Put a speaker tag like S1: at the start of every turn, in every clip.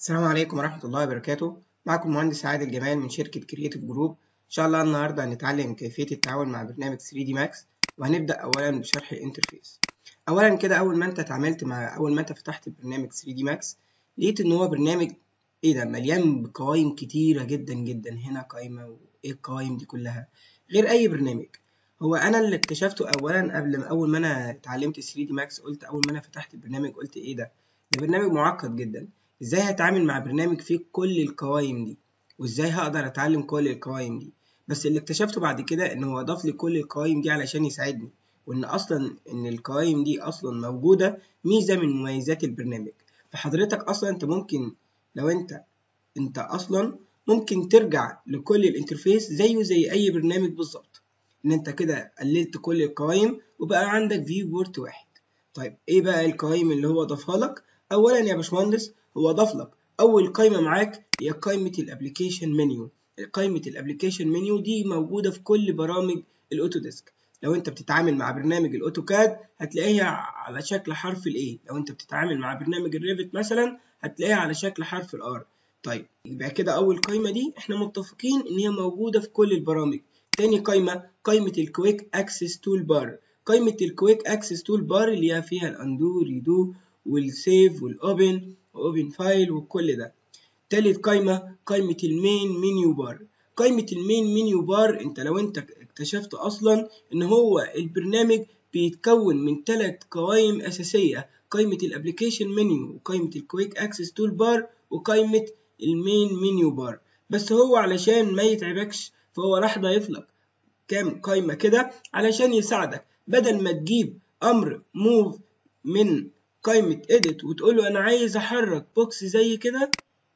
S1: السلام عليكم ورحمة الله وبركاته. معكم مهندس عادل جمال من شركة كرييتيف جروب. إن شاء الله النهاردة هنتعلم كيفية التعامل مع برنامج 3D Max، وهنبدأ أولا بشرح الانترفيس. أولا كده أول ما أنت فتحت برنامج 3D Max لقيت إن هو برنامج مليان بقوائم كتيرة جدا جدا. هنا قائمة، وإيه القوائم دي كلها؟ غير أي برنامج. هو أنا اللي اكتشفته أولا أول ما أنا اتعلمت 3D Max، قلت أول ما أنا فتحت البرنامج قلت ده برنامج معقد جدا. ازاي هتعامل مع برنامج فيه كل القوائم دي، وازاي هقدر اتعلم كل القوائم دي؟ بس اللي اكتشفته بعد كده ان هو اضاف لي كل القوائم دي علشان يساعدني، وان ان القوائم دي اصلا موجودة ميزة من مميزات البرنامج. فحضرتك اصلا انت ممكن، لو انت اصلا ممكن ترجع لكل الانترفيس زيه زي اي برنامج بالظبط، ان انت كده قللت كل القوائم وبقى عندك فيو بورت واحد. طيب ايه بقى القوائم اللي هو ضافها لك؟ اولا يا باشمهندس، هو ضاف لك اول قائمه معاك هي قائمه الابلكيشن منيو. قائمه الابلكيشن منيو دي موجوده في كل برامج الاوتوديسك. لو انت بتتعامل مع برنامج الاوتوكاد هتلاقيها على شكل حرف الاي، لو انت بتتعامل مع برنامج الريفت مثلا هتلاقيها على شكل حرف الار. طيب يبقى كده اول قائمه دي احنا متفقين ان هي موجوده في كل البرامج. تاني قائمه الكويك اكسس تول بار. قائمه الكويك اكسس تول بار اللي هي فيها الاندو ريدو والسيف والاوبن واوبن فايل وكل ده. تالت قائمة المين منيو بار. قائمة المين منيو بار، لو انت اكتشفت اصلا ان هو البرنامج بيتكون من 3 قوائم اساسية: قائمة الابليكيشن منيو، وقائمة الكويك اكسس تول بار، وقائمة المين منيو بار. بس هو علشان ما يتعبكش فهو راح ضايف لك كام قائمة كده علشان يساعدك، بدل ما تجيب امر موف من قائمة edit وتقول له انا عايز احرك بوكس زي كده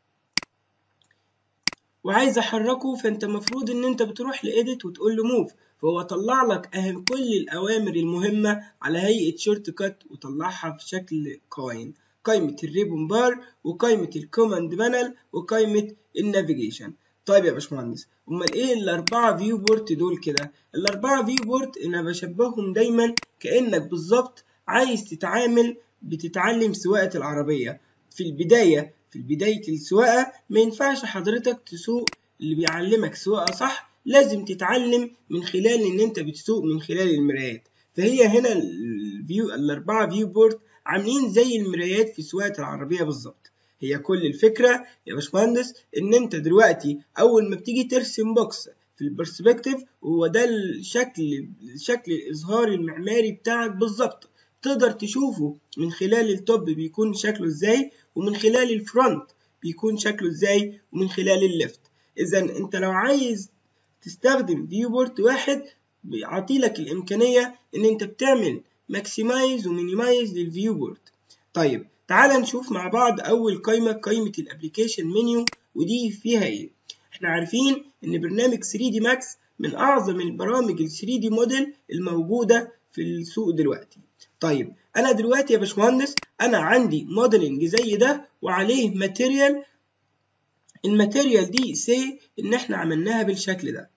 S1: وعايز احركه، فانت المفروض ان انت بتروح لإيديت وتقول له موف، فهو طلع لك اهم كل الاوامر المهمه على هيئه شورت كات وطلعها في شكل قوائم: قائمه الريبون بار، وقائمه الكوماند بانل، وقائمه النافيجيشن. طيب يا باشمهندس، امال ايه الاربعه فيو بورت دول كده؟ الاربعه فيو بورت انا بشبههم دايما كانك بالظبط عايز بتتعلم سواقه العربيه. في بداية السواقة ما ينفعش حضرتك تسوق، اللي بيعلمك سواقة صح لازم تتعلم من خلال ان انت بتسوق من خلال المرايات. فهي هنا الاربعة فيو بورت عاملين زي المرايات في سواقة العربية بالظبط. هي كل الفكرة يا باشمهندس ان انت دلوقتي اول ما بتيجي ترسم بوكس في البرسبكتيف، هو ده الشكل الاظهاري المعماري بتاعك بالظبط. تقدر تشوفه من خلال التوب بيكون شكله ازاي، ومن خلال الفرونت بيكون شكله ازاي، ومن خلال الليفت. اذا انت لو عايز تستخدم فيو بورت واحد بيعطيلك الامكانيه ان انت بتعمل ماكسمايز ومينيمايز للفيو بورت. طيب تعال نشوف مع بعض اول قائمه الابليكيشن منيو، ودي فيها ايه؟ احنا عارفين ان برنامج 3 دي ماكس من اعظم البرامج ال 3 دي موديل الموجوده في السوق دلوقتي. طيب انا دلوقتي يا باشمهندس انا عندي موديلنج زي ده وعليه ماتيريال. الماتيريال دي ان احنا عملناها بالشكل ده،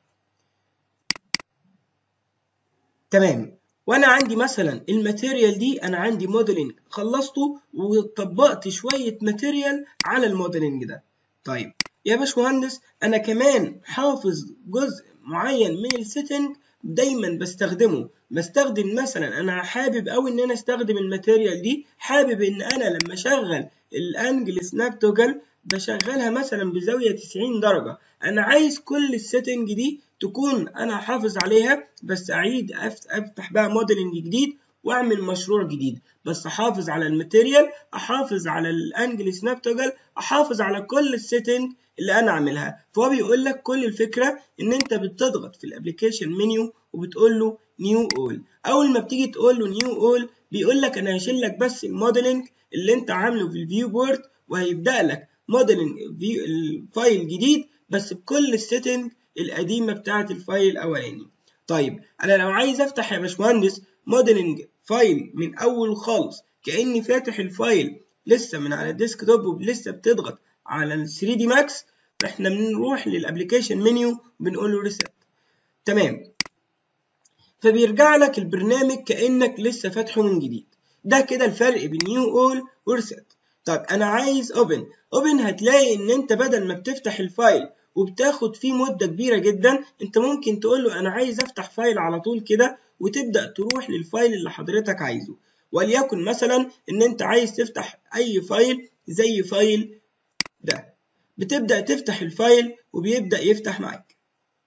S1: تمام. وانا عندي مثلا الماتيريال دي، انا عندي موديلنج خلصته وطبقت شويه ماتيريال على الموديلنج ده. طيب يا باشمهندس انا كمان حافظ جزء معين من السيتنج دايما بستخدم مثلا، انا حابب قوي ان انا استخدم الماتيريال دي، حابب ان انا لما اشغل الانجل سناب توجل بشغلها مثلا بزاويه 90 درجه. انا عايز كل السيتنج دي تكون انا حافظ عليها، بس اعيد افتح بقى موديلنج جديد واعمل مشروع جديد، بس احافظ على الماتيريال، احافظ على الانجل سناب توجل، احافظ على كل السيتنج اللي انا عاملها. فهو بيقول لك كل الفكره ان انت بتضغط في الابلكيشن منيو وبتقول له نيو اول. اول ما بتيجي تقول له نيو اول بيقول لك انا هشيل لك بس الموديلنج اللي انت عامله في الفيو بورد، وهيبدا لك موديلنج الفايل جديد بس بكل السيتنج القديمه بتاعه الفايل الاولاني. طيب انا لو عايز افتح يا باشمهندس موديلنج فايل من اول خالص كاني فاتح الفايل لسه من على الديسك توب ولسه بتضغط على ال 3 دي ماكس، فاحنا بنروح للابلكيشن منيو وبنقول له ريست. تمام، فبيرجع لك البرنامج كانك لسه فاتحه من جديد. ده كده الفرق بين نيو اول وريست. طيب انا عايز اوبن. هتلاقي ان انت بدل ما بتفتح الفايل وبتاخد فيه مدة كبيرة جدا، انت ممكن تقول له انا عايز افتح فايل على طول كده، وتبدأ تروح للفايل اللي حضرتك عايزه. وليكن مثلا ان انت عايز تفتح اي فايل زي فايل ده، بتبدأ تفتح الفايل وبيبدأ يفتح معاك.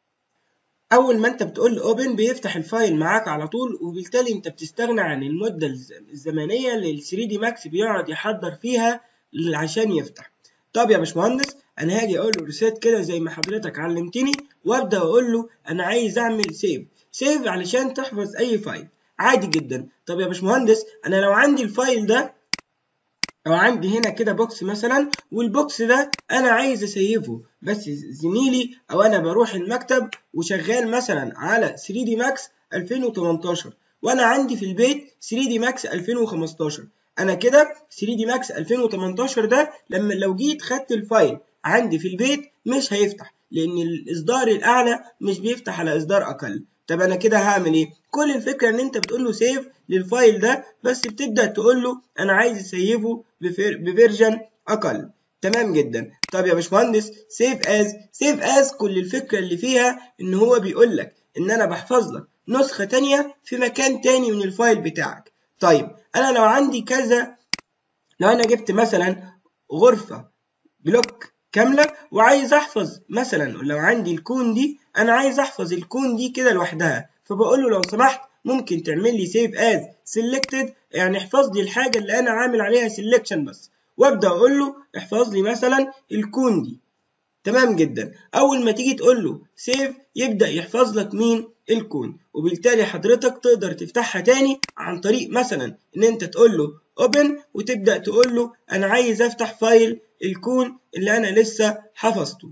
S1: اول ما انت بتقول له اوبن بيفتح الفايل معاك على طول، وبالتالي انت بتستغنى عن المدة الزمنية اللي ال 3 دي ماكس بيقعد يحضر فيها عشان يفتح. طب يا باشمهندس انا هاجي اقول له ريسيت كده زي ما حضرتك علمتني، وابدا اقول له انا عايز اعمل سيف علشان تحفظ اي فايل عادي جدا. طب يا باشمهندس انا لو عندي الفايل ده، او عندي هنا كده بوكس مثلا، والبوكس ده انا عايز اسيفه، بس زميلي او انا بروح المكتب وشغال مثلا على 3 دي ماكس 2018، وانا عندي في البيت 3 دي ماكس 2015. انا كده 3 دي ماكس 2018 ده لما لو جيت خدت الفايل عندي في البيت مش هيفتح، لان الاصدار الاعلى مش بيفتح على اصدار اقل. طب انا كده هعمل ايه؟ كل الفكره ان انت بتقول له سيف للفايل ده، بس بتبدا تقول له انا عايز اسيفه بفيرجن اقل. تمام جدا. طب يا باشمهندس سيف از كل الفكره اللي فيها ان هو بيقول لك ان انا بحفظ لك نسخه تانية في مكان تاني من الفايل بتاعك. طيب انا لو عندي كذا، لو انا جبت مثلا غرفه بلوك كامله وعايز احفظ مثلا، لو عندي الكون دي انا عايز احفظ الكون دي كده لوحدها، فبقول له لو سمحت ممكن تعمل لي سيف از سيلكتد، يعني احفظ لي الحاجه اللي انا عامل عليها سيلكشن بس، وابدا اقول له احفظ لي مثلا الكون دي. تمام جدا. اول ما تيجي تقول له سيف يبدا يحفظ لك مين؟ الكون، وبالتالي حضرتك تقدر تفتحها تاني عن طريق مثلا ان انت تقول له اوبن، وتبدا تقول له انا عايز افتح فايل الكون اللي انا لسه حفظته،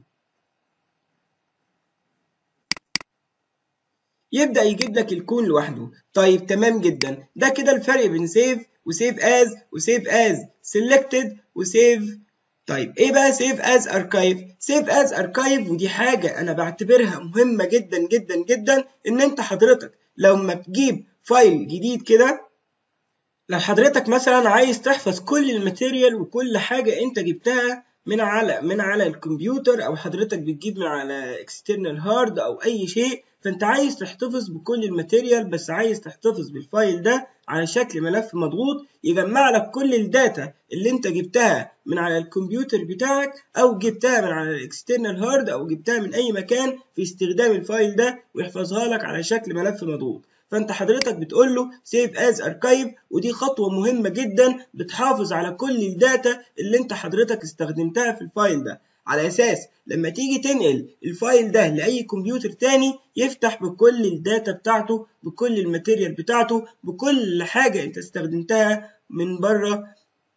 S1: يبدأ يجيب لك الكون لوحده. طيب تمام جدا. ده كده الفرق بين سيف وسيف از وسيف از سيلكتد وسيف. طيب ايه بقى سيف از اركايف؟ سيف از اركايف ودي حاجة انا بعتبرها مهمة جدا جدا جدا، ان انت حضرتك لما تجيب فايل جديد كده، لو حضرتك مثلا عايز تحفظ كل الماتيريال وكل حاجة انت جبتها من على الكمبيوتر، او حضرتك بتجيب من على اكسترنال هارد او اي شيء، فانت عايز تحتفظ بكل الماتيريال، بس عايز تحتفظ بالفايل ده على شكل ملف مضغوط يجمع لك كل الداتا اللي انت جبتها من على الكمبيوتر بتاعك، او جبتها من على الاكسترنال هارد، او جبتها من اي مكان في استخدام الفايل ده، ويحفظها لك على شكل ملف مضغوط. فانت حضرتك بتقول له سيف از اركايف، ودي خطوه مهمه جدا بتحافظ على كل الداتا اللي انت حضرتك استخدمتها في الفايل ده، على اساس لما تيجي تنقل الفايل ده لاي كمبيوتر تاني يفتح بكل الداتا بتاعته، بكل الماتيريال بتاعته، بكل حاجه انت استخدمتها من بره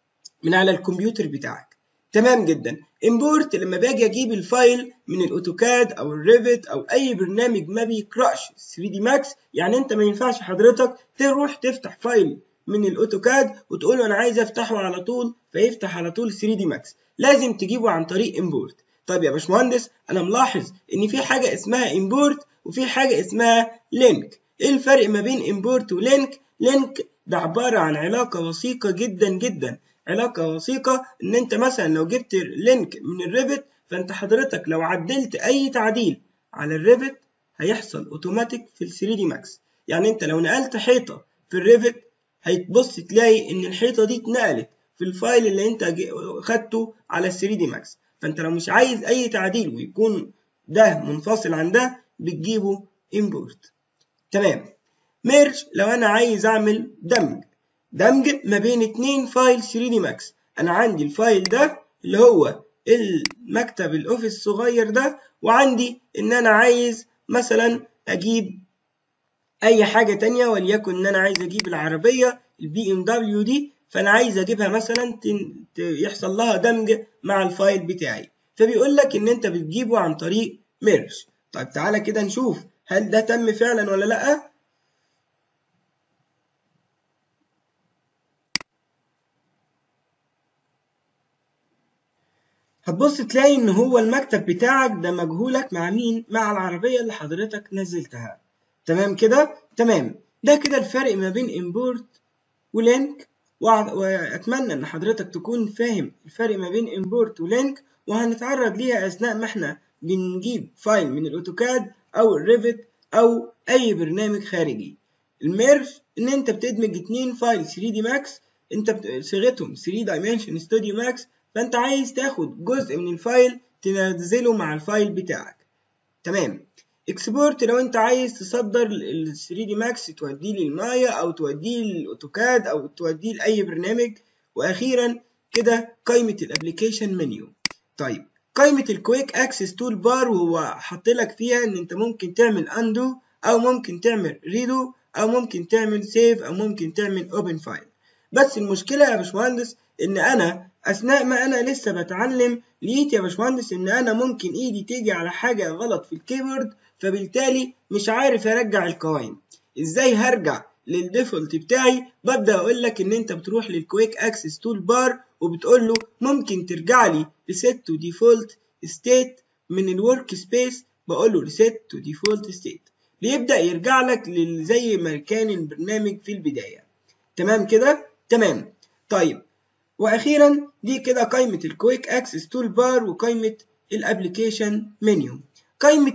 S1: من على الكمبيوتر بتاعك. تمام جدا. امبورت لما باجي اجيب الفايل من الاوتوكاد او الريفت او اي برنامج ما بيقراش 3 دي ماكس، يعني انت ما ينفعش حضرتك تروح تفتح فايل من الاوتوكاد وتقول له انا عايز افتحه على طول فيفتح على طول 3 دي ماكس، لازم تجيبه عن طريق امبورت. طيب يا باشمهندس انا ملاحظ ان في حاجه اسمها امبورت وفي حاجه اسمها لينك، ايه الفرق ما بين امبورت ولينك؟ لينك ده عباره عن علاقه وثيقه جدا جدا، علاقة وثيقة ان انت مثلا لو جبت لينك من الريفت، فانت حضرتك لو عدلت اي تعديل على الريفت هيحصل اوتوماتيك في ال 3 دي ماكس. يعني انت لو نقلت حيطة في الريفت هتبص تلاقي ان الحيطة دي اتنقلت في الفايل اللي انت خدته على ال 3 دي ماكس. فانت لو مش عايز اي تعديل ويكون ده منفصل عن ده بتجيبه import. تمام. ميرج لو انا عايز اعمل دمج ما بين اتنين فايل 3 دي ماكس، انا عندي الفايل ده اللي هو المكتب الاوفيس الصغير ده، وعندي ان انا عايز مثلا اجيب اي حاجة تانية، وليكن ان انا عايز اجيب العربية البي ام دبليو دي، فانا عايز اجيبها مثلا يحصل لها دمج مع الفايل بتاعي، فبيقول لك ان انت بتجيبه عن طريق ميرج. طيب تعالى كده نشوف هل ده تم فعلا ولا لا. هتبص تلاقي ان هو المكتب بتاعك ده مجهولك مع مين؟ مع العربية اللي حضرتك نزلتها. تمام كده؟ تمام. ده كده الفرق ما بين import ولينك واتمنى ان حضرتك تكون فاهم الفرق ما بين امبورت ولينك، وهنتعرض ليها اثناء ما احنا بنجيب فايل من الاوتوكاد او الريفت او اي برنامج خارجي. الميرج ان انت بتدمج 2 فايل 3 دي ماكس، انت صيغتهم 3 دايمنشن ستوديو ماكس، فانت عايز تاخد جزء من الفايل تنزله مع الفايل بتاعك. تمام. اكسبورت لو انت عايز تصدر ال 3 دي ماكس توديه للمايا او توديه للاوتوكاد او توديه لاي برنامج. واخيرا كده قائمه الابلكيشن منيو. طيب قائمه الكويك اكسس تول بار، وهو حاط لك فيها ان انت ممكن تعمل اندو او ممكن تعمل ريدو او ممكن تعمل سيف او ممكن تعمل اوبن فايل. بس المشكله يا باشمهندس ان انا اثناء ما انا لسه بتعلم لقيت يا باشمهندس ان انا ممكن ايدي تيجي على حاجه غلط في الكيبورد، فبالتالي مش عارف ارجع القوائم. ازاي هرجع للديفولت بتاعي؟ ببدا اقول لك ان انت بتروح للكويك اكسس تول بار وبتقول له ممكن ترجع لي ريسيت تو ديفولت ستيت من الورك سبيس. بقول له ريسيت تو ديفولت ستيت بيبدا يرجع لك زي ما كان البرنامج في البدايه. تمام كده؟ تمام. طيب واخيرا دي كده قائمه الكويك اكسس تول بار وقائمه الابلكيشن منيو. قائمه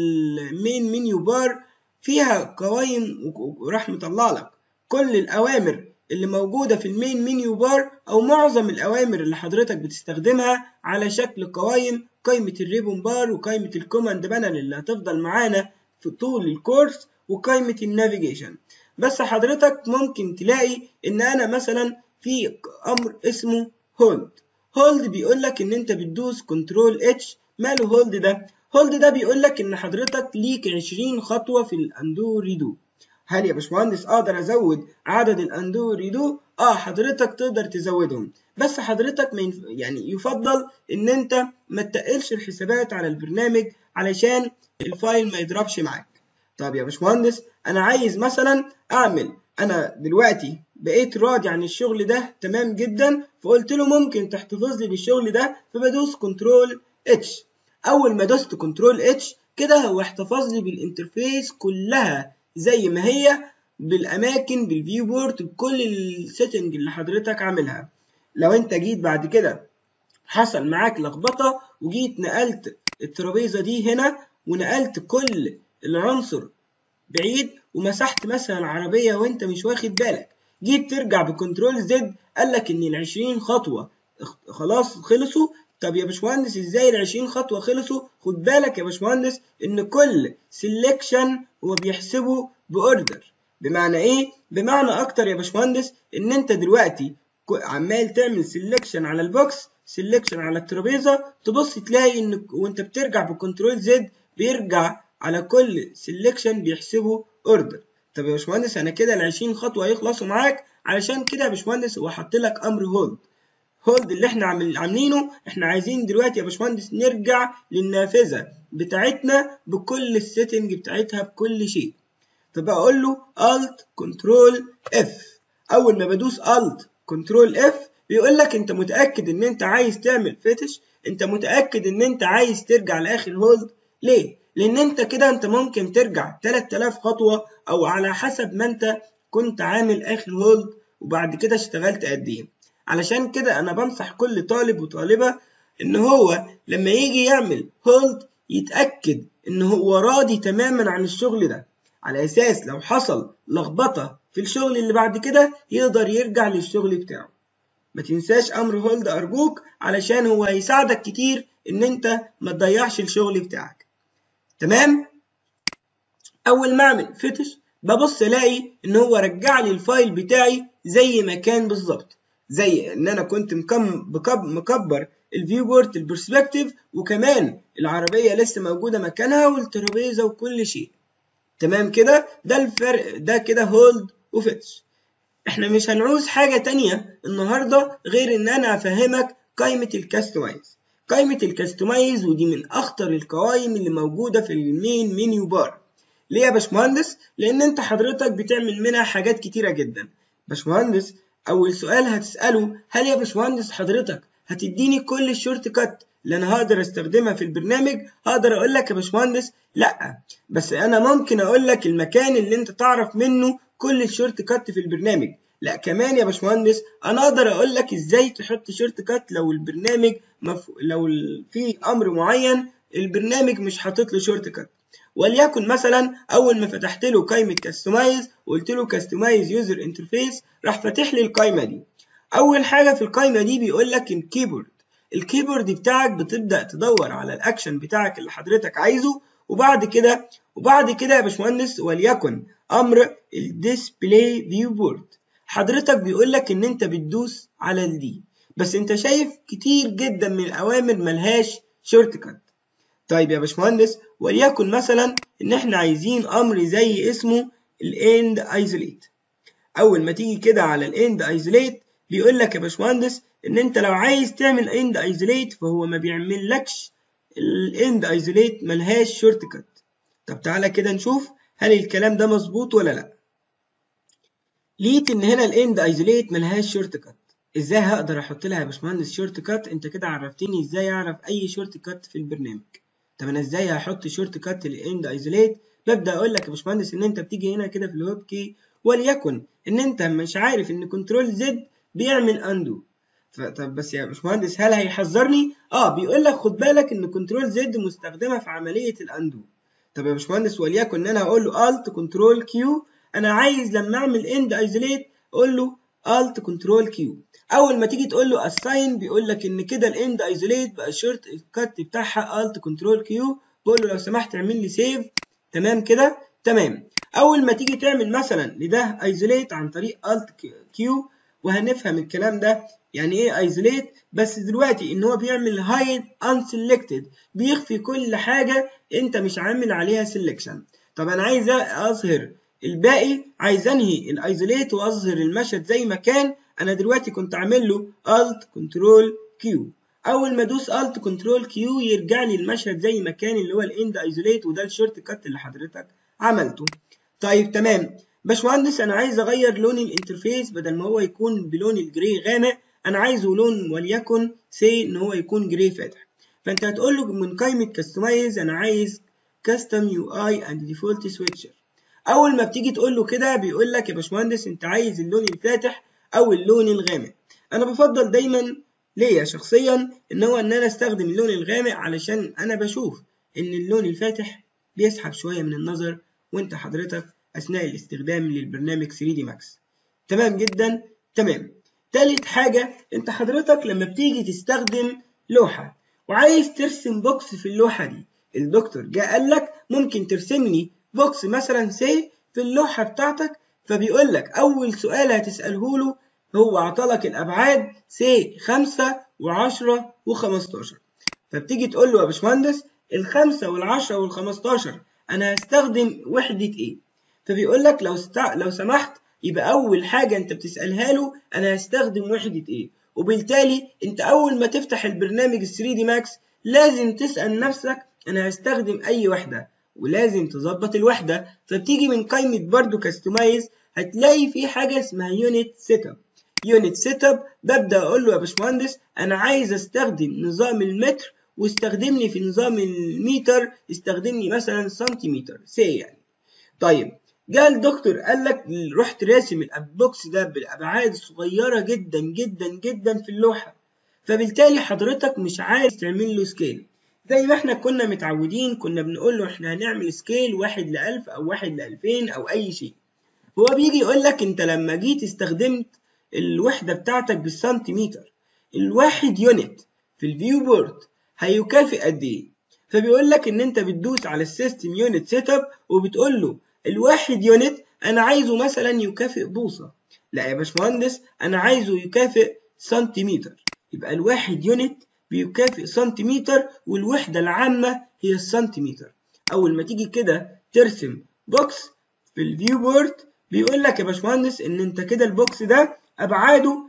S1: المين منيو بار فيها قوائم وراح مطلع لك كل الاوامر اللي موجوده في المين منيو بار او معظم الاوامر اللي حضرتك بتستخدمها على شكل قوائم. قائمه الريبون بار وقائمه الكوماند بانل اللي هتفضل معانا في طول الكورس وقائمه النافيجيشن. بس حضرتك ممكن تلاقي ان انا مثلا في امر اسمه هولد. هولد بيقول لك ان انت بتدوس كنترول اتش. ماله هولد ده؟ هولد ده بيقول لك ان حضرتك ليك 20 خطوه في الاندو ريدو. هل يا باشمهندس اقدر ازود عدد الاندو ريدو؟ حضرتك تقدر تزودهم، بس حضرتك يعني يفضل ان انت ما تقلش الحسابات على البرنامج علشان الفايل ما يضربش معاك. طب يا باشمهندس انا عايز مثلا اعمل، انا دلوقتي بقيت راضي عن الشغل ده تمام جدا، فقلت له ممكن تحتفظ لي بالشغل ده، فبدوس كنترول اتش. اول ما دوست كنترول اتش كده هو احتفظ لي بالانترفيس كلها زي ما هي، بالاماكن بالفيو بورت بكل السيتنج اللي حضرتك عاملها. لو انت جيت بعد كده حصل معاك لخبطه وجيت نقلت الترابيزه دي هنا ونقلت كل العنصر بعيد ومسحت مثلا عربية وانت مش واخد بالك، جيت ترجع بكنترول زد قالك ان ال20 خطوة خلاص خلصوا. طب يا باشمهندس ازاي ال20 خطوة خلصوا؟ خد بالك يا باشمهندس ان كل سيلكشن هو بيحسبه باوردر. بمعنى ايه؟ بمعنى اكتر يا باشمهندس ان انت دلوقتي عمال تعمل سيلكشن على البوكس، سيلكشن على الترابيزة، تبص تلاقي ان وانت بترجع بكنترول زد بيرجع على كل سيلكشن بيحسبه اوردر. طب يا باشمهندس انا كده ال20 خطوه هيخلصوا معاك، علشان كده يا باشمهندس هو حاطط لك امر هولد. هولد اللي احنا عاملينه، احنا عايزين دلوقتي يا باشمهندس نرجع للنافذه بتاعتنا بكل السيتنج بتاعتها بكل شيء. طب اقول له الت كنترول اف. اول ما بدوس الت كنترول اف بيقول لك انت متاكد ان انت عايز تعمل فتش؟ انت متاكد ان انت عايز ترجع لاخر هولد؟ ليه؟ لان انت كده انت ممكن ترجع 3000 خطوه او على حسب ما انت كنت عامل اخر هولد وبعد كده اشتغلت قد ايه. علشان كده انا بنصح كل طالب وطالبه ان هو لما يجي يعمل هولد يتاكد ان هو راضي تماما عن الشغل ده، على اساس لو حصل لخبطه في الشغل اللي بعد كده يقدر يرجع للشغل بتاعه. ما تنساش امر هولد ارجوك، علشان هو هيساعدك كتير ان انت ما تضيعش الشغل بتاعك. تمام؟ اول ما اعمل فتش ببص الاقي ان هو رجع لي الفايل بتاعي زي ما كان بالظبط، زي ان انا كنت مكبر الفيو بورت البرسبكتيف، وكمان العربيه لسه موجوده مكانها والترابيزه وكل شيء. تمام كده؟ ده الفرق، ده كده هولد وفتش. احنا مش هنعوز حاجه تانية النهارده غير ان انا افهمك قائمه الكاستمايز. قائمه الكاستمايز ودي من اخطر القوائم اللي موجوده في المين منيو بار. ليه يا باشمهندس؟ لان انت حضرتك بتعمل منها حاجات كتيره جدا. باشمهندس اول سؤال هتساله، هل يا باشمهندس حضرتك هتديني كل الشورت كات اللي انا هقدر استخدمها في البرنامج؟ هقدر اقول لك يا باشمهندس لا، بس انا ممكن اقول لك المكان اللي انت تعرف منه كل الشورت كات في البرنامج. لا كمان يا باشمهندس انا اقدر اقول لك ازاي تحط شورت كات لو البرنامج لو في امر معين البرنامج مش حاطط له شورت كات. وليكن مثلا اول ما فتحت له قائمه كاستمايز وقلت له كاستمايز يوزر انترفيس راح فاتح لي القائمه دي. اول حاجه في القائمه دي بيقول لك الكيبورد بتاعك بتبدا تدور على الاكشن بتاعك اللي حضرتك عايزه. وبعد كده يا باشمهندس وليكن امر الديسبلاي فيو بورد حضرتك بيقول لك ان انت بتدوس على الدي، بس انت شايف كتير جدا من الاوامر ملهاش شورت كات. طيب يا باشمهندس وليكن مثلا ان احنا عايزين امر زي اسمه الاند ايزوليت. اول ما تيجي كده على الاند ايزوليت بيقول لك يا باشمهندس ان انت لو عايز تعمل اند ايزوليت فهو ما بيعملكش الاند ايزوليت ملهاش شورت كات. طب تعالى كده نشوف هل الكلام ده مظبوط ولا لا. لقيت ان هنا الاند ايزوليت ملهاش شورت كات. ازاي هقدر احط لها يا باشمهندس شورت كات؟ انت كده عرفتني ازاي اعرف اي شورت كات في البرنامج. طب انا ازاي هحط شورت كات للاند ايزوليت؟ ببدا اقول لك يا باشمهندس ان انت بتيجي هنا كده في الويب كي وليكن ان انت مش عارف ان كنترول زد بيعمل اندو. طب بس يا باشمهندس هل هيحذرني؟ بيقول لك خد بالك ان كنترول زد مستخدمه في عمليه الاندو. طب يا باشمهندس وليكن ان انا هقول له الت كنترول كيو، انا عايز لما اعمل اند ايزوليت اقول له الت كنترول كيو. اول ما تيجي تقول له اساين بيقول لك ان كده الاند ايزوليت بقى الشورت كات بتاعها الت كنترول كيو. بقول له لو سمحت اعمل لي سيف. تمام كده تمام. اول ما تيجي تعمل مثلا لده ايزوليت عن طريق الت كيو وهنفهم الكلام ده يعني ايه ايزوليت. بس دلوقتي ان هو بيعمل هايد unselected بيخفي كل حاجه انت مش عامل عليها سيلكشن. طب انا عايز اظهر الباقي، عايز انهي الايزوليت واظهر المشهد زي ما كان. انا دلوقتي كنت عامل له الت كنترول كيو، اول ما ادوس الت كنترول كيو يرجع لي المشهد زي ما كان اللي هو الاند ايزوليت، وده الشورت كات اللي حضرتك عملته. طيب تمام باشمهندس انا عايز اغير لون الانترفيس بدل ما هو يكون بلون الجري غامق انا عايزه لون وليكن سي ان هو يكون جري فاتح. فانت هتقول له من قائمه كاستمايز انا عايز كاستم يو اي اند ديفولت سويتشر. اول ما بتيجي تقول له كده بيقول لك يا باشمهندس انت عايز اللون الفاتح او اللون الغامق. انا بفضل دايما ليا شخصيا ان انا استخدم اللون الغامق علشان انا بشوف ان اللون الفاتح بيسحب شويه من النظر وانت حضرتك اثناء الاستخدام للبرنامج 3 دي ماكس. تمام جدا تمام. تالت حاجه انت حضرتك لما بتيجي تستخدم لوحه وعايز ترسم بوكس في اللوحه دي، الدكتور جه قال لك ممكن ترسم لي بوكس مثلا سي في اللوحه بتاعتك. فبيقول لك اول سؤال هتساله له هو عطلك الابعاد سي 5 و10 و15. فبتيجي تقول له يا باشمهندس ال5 وال10 وال15 انا هستخدم وحده ايه؟ فبيقول لك لو سمحت يبقى اول حاجه انت بتسالها له انا هستخدم وحده ايه. وبالتالي انت اول ما تفتح البرنامج 3 دي ماكس لازم تسال نفسك انا هستخدم اي وحده، ولازم تظبط الوحده. فبتيجي من قائمه برضو كاستمايز هتلاقي في حاجه اسمها يونت سيت اب. يونت سيت اب ببدا اقول له يا باشمهندس انا عايز استخدم نظام المتر واستخدمني في نظام الميتر استخدمني مثلا سنتيمتر سي يعني. طيب جاء الدكتور قال لك رحت راسم البوكس ده بالابعاد صغيره جدا جدا جدا في اللوحه، فبالتالي حضرتك مش عايز تعمل له سكيل زي ما احنا كنا متعودين. كنا بنقول له احنا هنعمل سكيل 1:1000 او 1:2000 او اي شيء. هو بيجي يقول لك انت لما جيت استخدمت الوحده بتاعتك بالسنتيمتر، الواحد يونت في الفيو بورد هيكافئ قد ايه؟ فبيقول لك ان انت بتدوس على السيستم يونت سيت اب وبتقول له الواحد يونت انا عايزه مثلا يكافئ بوصه. لا يا باشمهندس انا عايزه يكافئ سنتيمتر. يبقى الواحد يونت بيكافئ سنتيمتر والوحده العامه هي السنتيمتر. اول ما تيجي كده ترسم بوكس في الفيو بورد بيقول لك يا باشمهندس ان انت كده البوكس ده ابعاده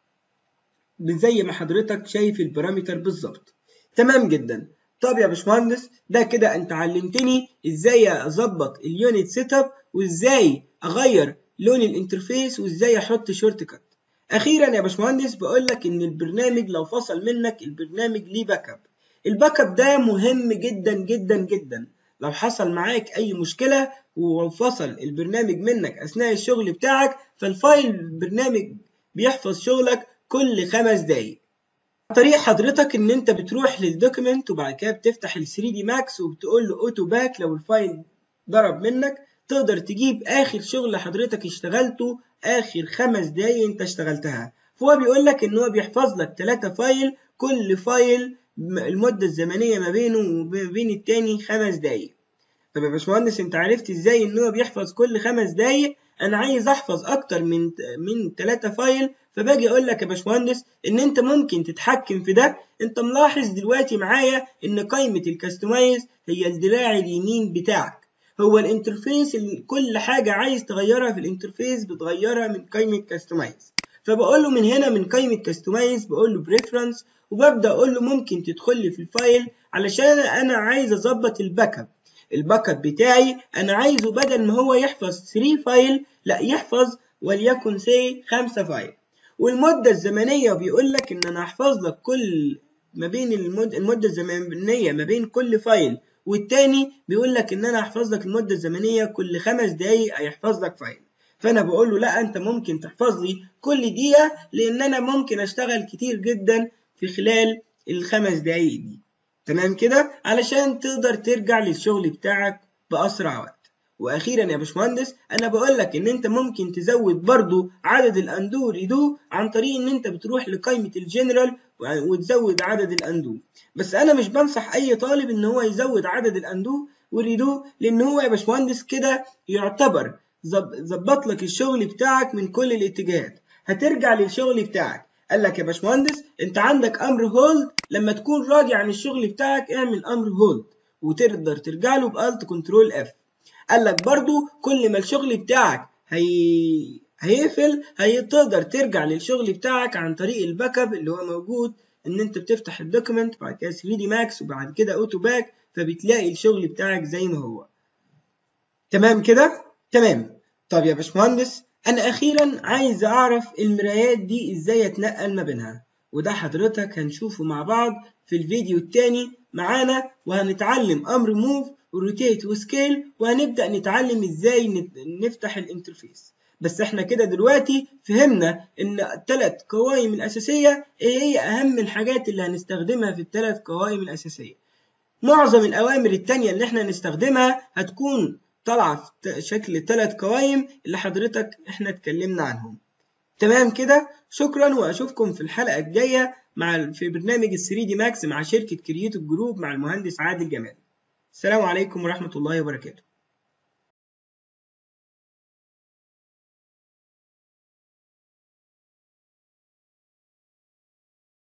S1: زي ما حضرتك شايف البارامتر بالظبط. تمام جدا. طب يا باشمهندس ده كده انت علمتني ازاي اظبط اليونت سيت اب وازاي اغير لون الانترفيس وازاي احط شورت كات. اخيرا يا باشمهندس بقول لك ان البرنامج لو فصل منك البرنامج ليه باك اب. الباك اب ده مهم جدا جدا جدا. لو حصل معاك أي مشكلة وفصل البرنامج منك أثناء الشغل بتاعك، فالفايل البرنامج بيحفظ شغلك كل 5 دقايق. طريق حضرتك ان انت بتروح للدوكيمنت وبعد كده بتفتح ال 3 دي ماكس وبتقول له اوتو باك. لو الفايل ضرب منك تقدر تجيب اخر شغل حضرتك اشتغلته، اخر 5 دقايق انت اشتغلتها. فهو بيقول لك ان هو بيحفظ لك 3 فايل، كل فايل المدة الزمنية ما بينه وما بين التاني 5 دقايق. طب يا باشمهندس انت عرفت ازاي ان هو بيحفظ كل 5 دقايق؟ انا عايز احفظ اكتر من 3 فايل. فباجي اقول لك يا باشمهندس ان انت ممكن تتحكم في ده. انت ملاحظ دلوقتي معايا ان قائمة الكاستمايز هي الدراع اليمين بتاعك، هو الانترفيس اللي كل حاجة عايز تغيرها في الانترفيس بتغيرها من قائمة كاستمايز. فبقول له من هنا من قائمة كاستمايز بقول له بريفرنس، وببدأ اقول له ممكن تدخل لي في الفايل علشان انا عايز اظبط الباك اب بتاعي. انا عايزه بدل ما هو يحفظ 3 فايل لا يحفظ وليكن 5 فايل. والمدة الزمنية بيقول لك ان انا هحفظ لك كل ما بين المدة الزمنية ما بين كل فايل والتاني، بيقول لك ان انا هحفظ لك المدة الزمنية كل 5 دقايق هيحفظ لك فايل. فانا بقول له لا انت ممكن تحفظ لي كل دقيقة، لان انا ممكن اشتغل كتير جدا في خلال ال5 دقايق دي. تمام كده علشان تقدر ترجع للشغل بتاعك بأسرع وقت. واخيرا يا باشمهندس انا بقول لك ان انت ممكن تزود برضو عدد الاندو ريدو عن طريق ان انت بتروح لقائمة الجنرال وتزود عدد الاندو. بس انا مش بنصح اي طالب ان هو يزود عدد الاندو والريدو، لان هو يا باشمهندس كده يعتبر ظبط لك الشغل بتاعك من كل الاتجاهات. هترجع للشغل بتاعك قال لك يا باشمهندس انت عندك امر هولد، لما تكون راضي عن الشغل بتاعك اعمل امر هولد وتقدر ترجع له بالت كنترول اف. قال لك برضو كل ما الشغل بتاعك هيقفل هتقدر ترجع للشغل بتاعك عن طريق الباك اب اللي هو موجود، ان انت بتفتح الدوكيمنت بعد كده 3 دي ماكس وبعد كده اوتو باك، فبتلاقي الشغل بتاعك زي ما هو. تمام كده؟ تمام. طب يا باشمهندس انا اخيرا عايز اعرف المرايات دي ازاي اتنقل ما بينها، وده حضرتك هنشوفه مع بعض في الفيديو التاني معانا، وهنتعلم امر موف وروتيت وسكيل، وهنبدأ نتعلم ازاي نفتح الانترفيس. بس احنا كده دلوقتي فهمنا ان الثلاث قوائم الاساسية ايه هي اهم الحاجات اللي هنستخدمها في الثلاث قوائم الاساسية. معظم الأوامر التانية اللي احنا هنستخدمها هتكون طالعة في شكل 3 قوائم اللي حضرتك احنا اتكلمنا عنهم. تمام كده؟ شكرا، وأشوفكم في الحلقة الجاية في برنامج 3 دي ماكس مع شركة كرييتيف جروب مع المهندس عادل جمال. السلام عليكم ورحمة الله وبركاته.